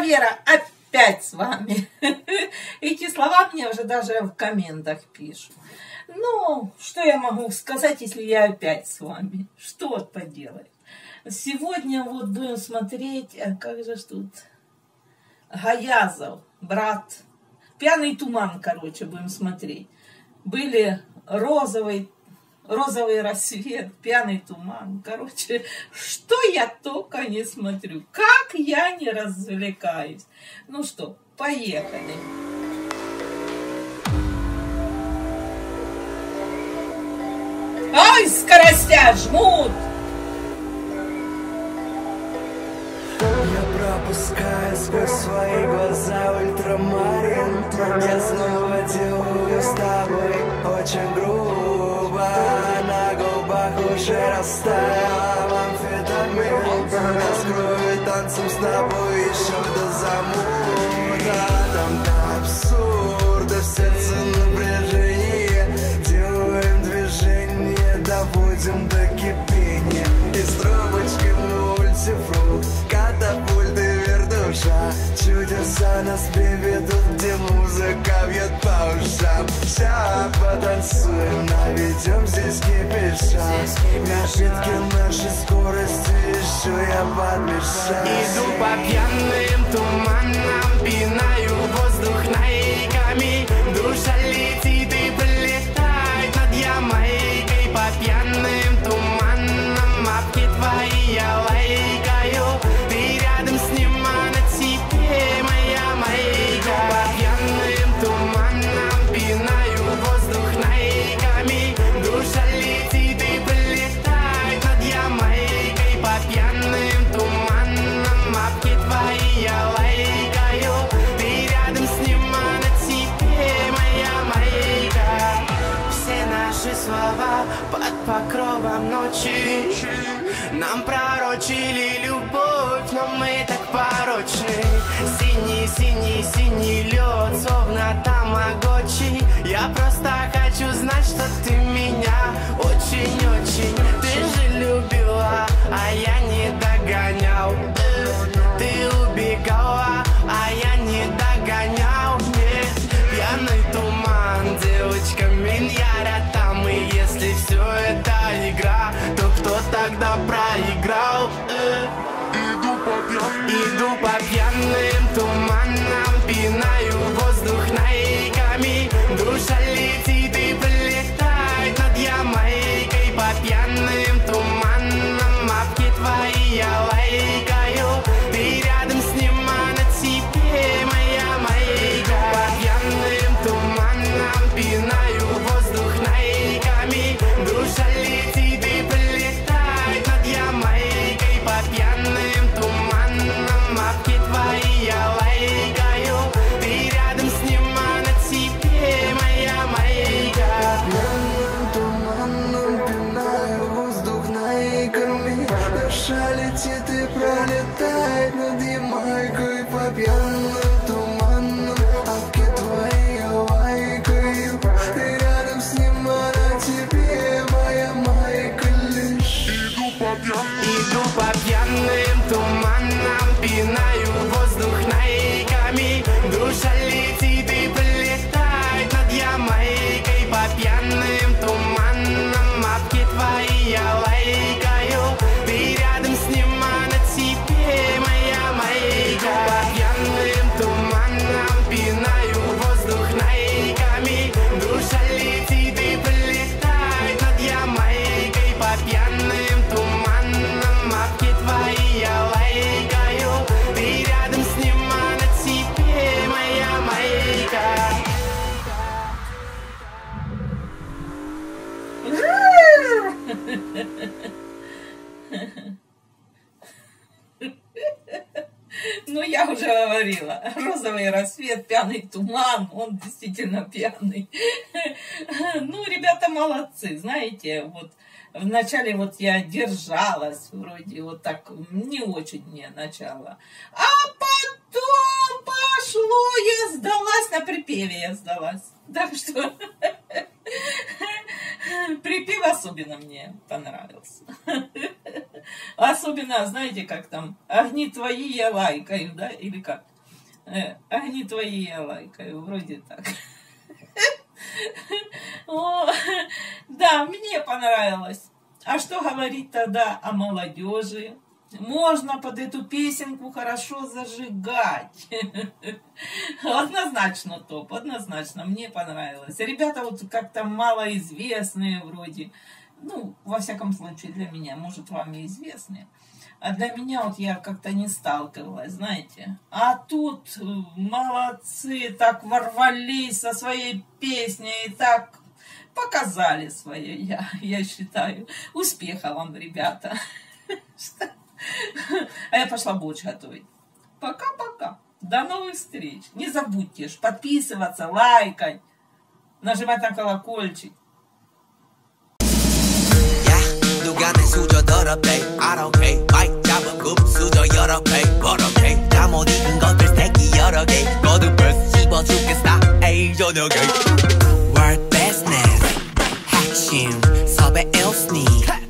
Вера, опять с вами. Эти слова мне уже даже в комментах пишут. Ну, что я могу сказать, если я опять с вами? Что поделать? Сегодня вот будем смотреть, как же тут, Гаязов, брат. «Пьяный туман», короче, будем смотреть. Были розовый рассвет, «Пьяный туман». Короче, что я только не смотрю. Как я не развлекаюсь. Ну что, поехали. Ай, скоростя жмут! Я пропускаю сквозь свои глаза ультрамарин. Я снова делаю с тобой очень грубо. На губах уже растаял амфетамин. Раскрою танцем с тобой еще до замута. Там до абсурда, в сердце напряжение. Делаем движение, доводим до кипения. И с трубочкой мультифрукт, катапульты вертуша. Чудеса нас приведут, где музыка бьет по ушам. Ща потанцуем, наведем здесь кипиша. Напитки нашей скорости еще я подмешаю. Иду по пьяным туманам, пинаю воздух наиками. Душа летит и прилетает над Ямайкой. По пьяным туманам апки твои я лайкаю. Ты рядом с ним, а на тебе моя майка. По пьяным туманам пинаю воздух наиками. Душа летит и прилетает над Ямайкой. По пьяным туманам апки твои я лайкаю. Ты рядом с ним, а на тебе моя майка. Все наши слова под покровом ночи нам пророчили любовь, но мы так порочны. Синий, синий, синий лед, словно тамагочи. Я просто хочу знать, что ты меня очень-очень. Ты же любила, а я не догонял. Ты убегала, а я не догонял. Нет, пьяный туман, девочка, миньяра там. И если все это игра, то кто тогда проиграл? Иду по пьяным туманам, пинаю воздух наиками. Душа летит и прилетает над Ямайкой. По пьяным туманам апки твои я лайкаю. Ты рядом с ним, а на тебе моя майка. По пьяным туманам пинаю воздух наиками. Душа летит и прилетает над Ямайкой. По пьяным туманам апки твои я лайкаю. Ты рядом с ним, а на тебе моя майка. Пьяным туманом пинаю воздух наиками. Душа летит и пролетает над Ямайкой. По пьяным туманам апки твои я лайкаю. Ты рядом с ним, а на тебе моя майка лишь. Иду по пьяным туманам, пинаю воздух наиками. Душа летит и прилетает над Ямайкой. По пьяным туманам апки твои я лайкаю. Ты рядом с ним, а на тебе моя майка. По пьяным туманам пинаю воздух наиками. Душа летит и прилетает над Ямайкой. По пьяным туманам апки твои я лайкаю. Ты рядом с ним, а на тебе моя майка. Ну, я уже говорила, розовый рассвет, пьяный туман, он действительно пьяный. Ну, ребята молодцы, знаете, вот вначале вот я держалась, вроде вот так, не очень мне начало. А потом пошло, я сдалась, на припеве я сдалась. Так что припев особенно мне понравился. Особенно, знаете, как там, огни твои я лайкаю, да, или как? Огни твои я лайкаю, вроде так. О, да, мне понравилось. А что говорить тогда о молодежи? Можно под эту песенку хорошо зажигать. Однозначно топ, однозначно, мне понравилось. Ребята вот как-то малоизвестные вроде. Ну, во всяком случае, для меня, может, вам и известные. А для меня вот я как-то не сталкивалась, знаете. А тут молодцы, так ворвались со своей песней, так показали свое, я считаю. Успеха вам, ребята. А я пошла борщ готовить. Пока-пока. До новых встреч. Не забудьте подписываться, лайкать, нажимать на колокольчик. 누가 내 수저 더럽대 I don't care 마이크 잡은 수저 여러 배 버럭해 잠못 익은 것들 새끼 여러 개 거듭을 씹어 죽겠다 에이 저녁에 World business 핵심 섭외 일스니